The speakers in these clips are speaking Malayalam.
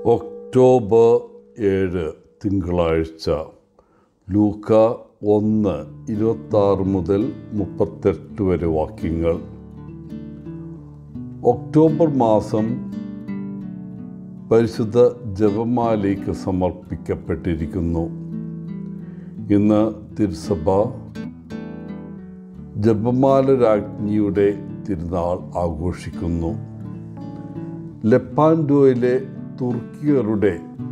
ഒക്ടോബർ 7 തിങ്കളാഴ്ച. ലൂക്ക 1:26 മുതൽ 38 വരെ വാക്യങ്ങൾ. ഒക്ടോബർ മാസം പരിശുദ്ധ ജപമാലയ്ക്ക് സമർപ്പിക്കപ്പെട്ടിരിക്കുന്നു. ഇന്ന് തിരുസഭ ജപമാല രാജ്ഞിയുടെ തിരുനാൾ ആഘോഷിക്കുന്നു. ലെപ്പാൻഡോയിലെ തുർക്കികളുടെ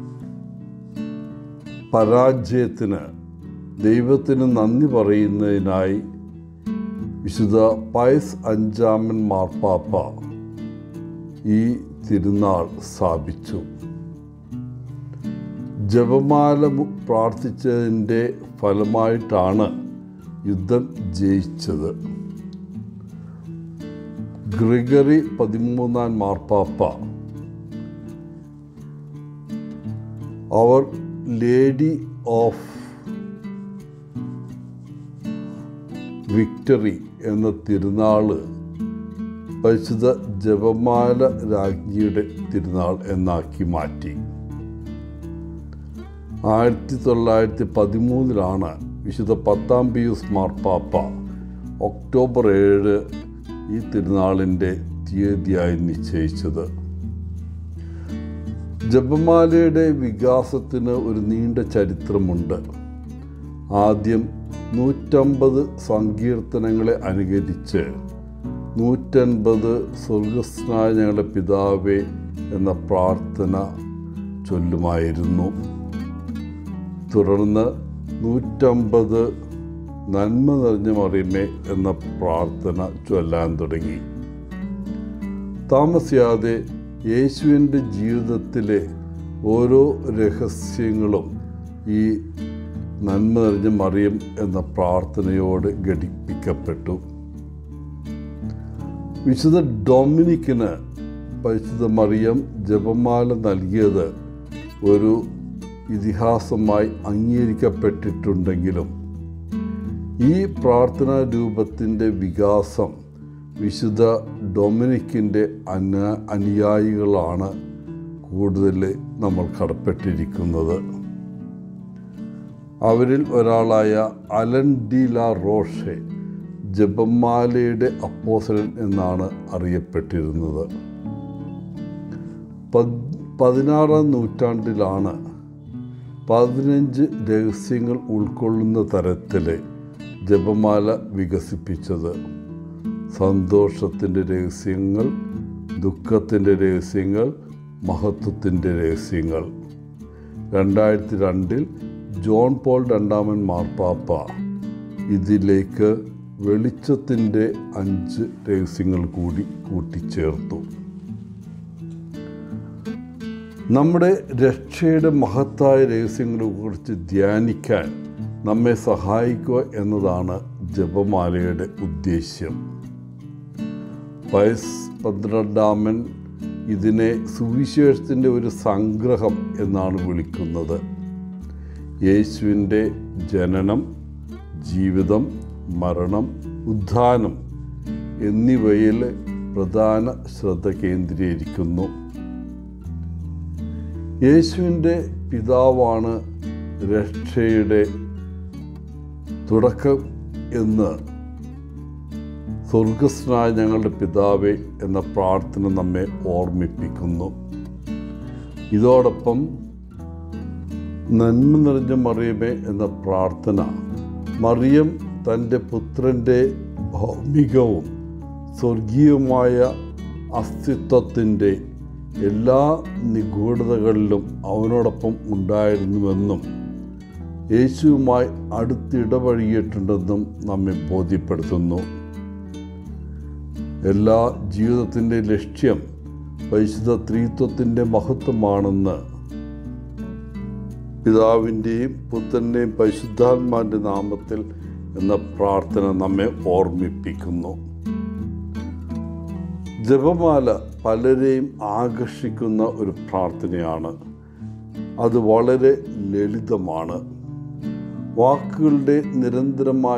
പരാജയത്തിന് ദൈവത്തിന് നന്ദി പറയുന്നതിനായി വിശുദ്ധ പയസ് 5 മാർപ്പാപ്പ ഈ തിരുനാൾ സ്ഥാപിച്ചു. ജപമാല പ്രാർത്ഥിച്ചതിൻ്റെ ഫലമായിട്ടാണ് യുദ്ധം ജയിച്ചത്. ഗ്രിഗറി 13 മാർപ്പാപ്പ അവർ ലേഡി ഓഫ് വിക്ടറി എന്ന തിരുനാൾ പരിശുദ്ധ ജപമാല രാജ്ഞിയുടെ തിരുനാൾ എന്നാക്കി മാറ്റി. 1913 വിശുദ്ധ 10 പിയൂസ് മാർപ്പാപ്പ ഒക്ടോബർ 7 ഈ തിരുനാളിൻ്റെ തീയതിയായി നിശ്ചയിച്ചത്. ജപമാലയുടെ വികാസത്തിന് ഒരു നീണ്ട ചരിത്രമുണ്ട്. ആദ്യം 150 സങ്കീർത്തനങ്ങളെ അനുകരിച്ച് 150 സ്വർഗസ്നായ ഞങ്ങളുടെ പിതാവേ എന്ന പ്രാർത്ഥന ചൊല്ലുമായിരുന്നു. തുടർന്ന് 150 നന്മ നിറഞ്ഞ മറിയമേ എന്ന പ്രാർത്ഥന ചൊല്ലാൻ തുടങ്ങി. താമസിയാതെ യേശുവിൻ്റെ ജീവിതത്തിലെ ഓരോ രഹസ്യങ്ങളും ഈ നന്മ നിറഞ്ഞ മറിയം എന്ന പ്രാർത്ഥനയോട് ഘടിപ്പിക്കപ്പെട്ടു. വിശുദ്ധ ഡൊമിനിക്കിന് പരിശുദ്ധ മറിയം ജപമാല നൽകിയത് ഒരു ഇതിഹാസമായി അംഗീകരിക്കപ്പെട്ടിട്ടുണ്ടെങ്കിലും ഈ പ്രാർത്ഥനാ രൂപത്തിൻ്റെ വികാസം വിശുദ്ധ ഡൊമിനിക്കിൻ്റെ അനുയായികളാണ് കൂടുതൽ നമ്മൾ കടപ്പെട്ടിരിക്കുന്നത്. അവരിൽ ഒരാളായ അലൻ ഡി ലാ റോഷെ ജപമാലയുടെ അപ്പോസ്തലൻ എന്നാണ് അറിയപ്പെട്ടിരുന്നത്. 16-ാം നൂറ്റാണ്ടിലാണ് 15 രഹസ്യങ്ങൾ ഉൾക്കൊള്ളുന്ന തരത്തിൽ ജപമാല വികസിപ്പിച്ചത്. സന്തോഷത്തിൻ്റെ രഹസ്യങ്ങൾ, ദുഃഖത്തിൻ്റെ രഹസ്യങ്ങൾ, മഹത്വത്തിൻ്റെ രഹസ്യങ്ങൾ. 2002 ജോൺ പോൾ 2 മാർപ്പാപ്പ ഇതിലേക്ക് വെളിച്ചത്തിൻ്റെ 5 രഹസ്യങ്ങൾ കൂടി കൂട്ടിച്ചേർത്തു. നമ്മുടെ രക്ഷയുടെ മഹത്തായ രഹസ്യങ്ങളെക്കുറിച്ച് ധ്യാനിക്കാൻ നമ്മെ സഹായിക്കുക എന്നതാണ് ജപമാലയുടെ ഉദ്ദേശ്യം. പയസ് 12 ഇതിനെ സുവിശേഷത്തിൻ്റെ ഒരു സംഗ്രഹം എന്നാണ് വിളിക്കുന്നത്. യേശുവിൻ്റെ ജനനം, ജീവിതം, മരണം, ഉത്ഥാനം എന്നിവയിൽ പ്രധാന ശ്രദ്ധ കേന്ദ്രീകരിക്കുന്നു. യേശുവിൻ്റെ പിതാവാണ് രക്ഷയുടെ തുടക്കം എന്ന് സ്വർഗസ്നായ ഞങ്ങളുടെ പിതാവേ എന്ന പ്രാർത്ഥന നമ്മെ ഓർമ്മിപ്പിക്കുന്നു. ഇതോടൊപ്പം നന്മ നിറഞ്ഞ മറിയമേ എന്ന പ്രാർത്ഥന മറിയം തൻ്റെ പുത്രൻ്റെ ഭൗമികവും സ്വർഗീയവുമായ അസ്തിത്വത്തിൻ്റെ എല്ലാ നിഗൂഢതകളിലും അവനോടൊപ്പം ഉണ്ടായിരുന്നുവെന്നും യേശുവുമായി അടുത്തിടപഴകിയിട്ടുണ്ടെന്നും നമ്മെ ബോധ്യപ്പെടുത്തുന്നു. എല്ലാ ജീവിതത്തിൻ്റെ ലക്ഷ്യം പരിശുദ്ധ ത്രിത്വത്തിൻ്റെ മഹത്വമാണെന്ന് പിതാവിൻ്റെയും പുത്രൻ്റെയും പരിശുദ്ധാത്മാവിൻ്റെ നാമത്തിൽ എന്ന പ്രാർത്ഥന നമ്മെ ഓർമ്മിപ്പിക്കുന്നു. ജപമാല പലരെയും ആകർഷിക്കുന്ന ഒരു പ്രാർത്ഥനയാണ്. അത് വളരെ ലളിതമാണ്. വാക്കുകളുടെ നിരന്തരമായ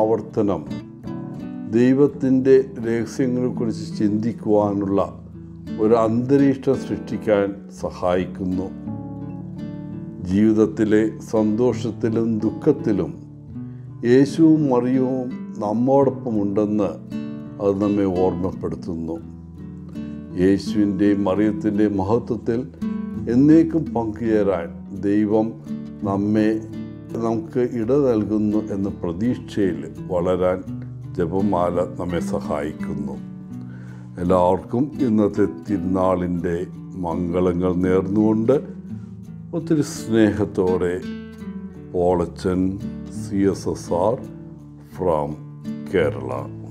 ആവർത്തനം ദൈവത്തിൻ്റെ രഹസ്യങ്ങളെക്കുറിച്ച് ചിന്തിക്കുവാനുള്ള ഒരു അന്തരീക്ഷം സൃഷ്ടിക്കാൻ സഹായിക്കുന്നു. ജീവിതത്തിലെ സന്തോഷത്തിലും ദുഃഖത്തിലും യേശുവും മറിയവും നമ്മോടൊപ്പമുണ്ടെന്ന് അത് നമ്മെ ഓർമ്മപ്പെടുത്തുന്നു. യേശുവിൻ്റെയും മറിയത്തിൻ്റെയും മഹത്വത്തിൽ എന്നേക്കും പങ്കുചേരാൻ ദൈവം നമുക്ക് ഇട നൽകുന്നു എന്ന പ്രതീക്ഷയിൽ വളരാൻ ജപമാല നമ്മെ സഹായിക്കുന്നു. എല്ലാവർക്കും ഇന്നത്തെ തിരുനാളിൻ്റെ മംഗളങ്ങൾ നേർന്നുകൊണ്ട് ഒത്തിരി സ്നേഹത്തോടെ പോളച്ചൻ CSSR ഫ്രം കേരള.